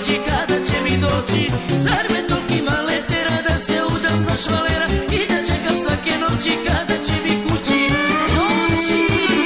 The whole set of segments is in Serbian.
noći, kada će mi doći? Zar me toliki male tera da se udam za švalera i da čekam svake noći, kada će mi kući doći?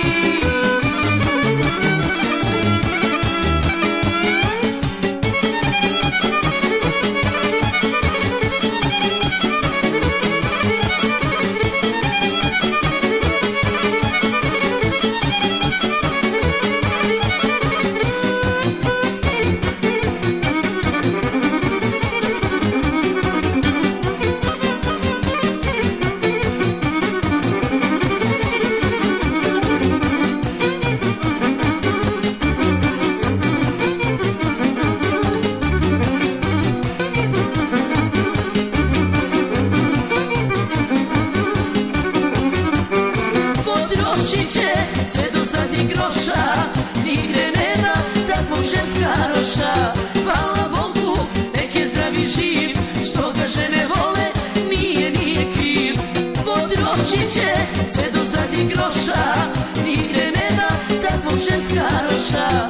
Sve do zadnjeg groša, nigde nema takvog ženska roša. Hvala Bogu, nek je zdrav i živ, što ga žene vole, nije kriv. Potrošit će sve do zadnjeg groša, nigde nema takvog ženska roša.